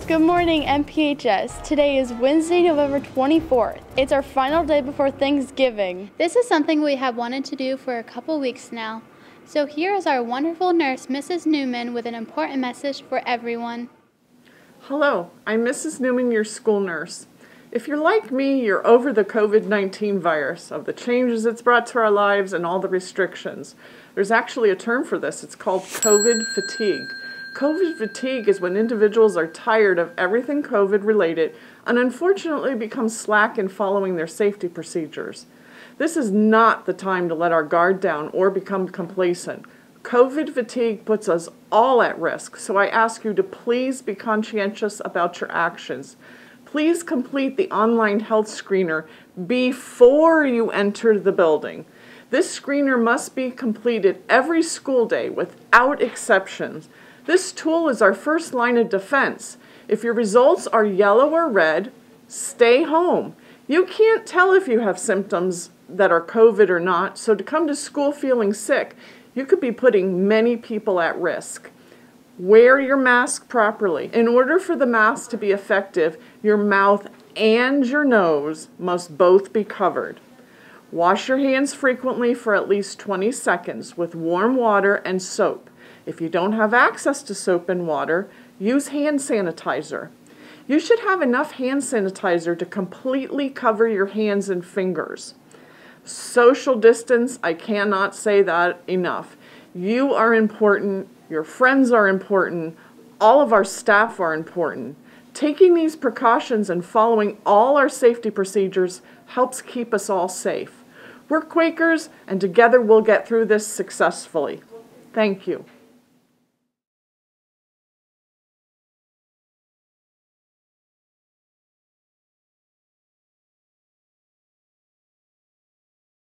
Good morning, MPHS. Today is Wednesday, November 24th. It's our final day before Thanksgiving. This is something we have wanted to do for a couple weeks now. So here is our wonderful nurse, Mrs. Newman, with an important message for everyone. Hello, I'm Mrs. Newman, your school nurse. If you're like me, you're over the COVID-19 virus, of the changes it's brought to our lives and all the restrictions. There's actually a term for this. It's called COVID fatigue. COVID fatigue is when individuals are tired of everything COVID related and unfortunately become slack in following their safety procedures. This is not the time to let our guard down or become complacent. COVID fatigue puts us all at risk, so I ask you to please be conscientious about your actions. Please complete the online health screener before you enter the building. This screener must be completed every school day without exceptions. This tool is our first line of defense. If your results are yellow or red, stay home. You can't tell if you have symptoms that are COVID or not, so to come to school feeling sick, you could be putting many people at risk. Wear your mask properly. In order for the mask to be effective, your mouth and your nose must both be covered. Wash your hands frequently for at least 20 seconds with warm water and soap. If you don't have access to soap and water, use hand sanitizer. You should have enough hand sanitizer to completely cover your hands and fingers. Social distance, I cannot say that enough. You are important, your friends are important, all of our staff are important. Taking these precautions and following all our safety procedures helps keep us all safe. We're Quakers, and together we'll get through this successfully. Thank you.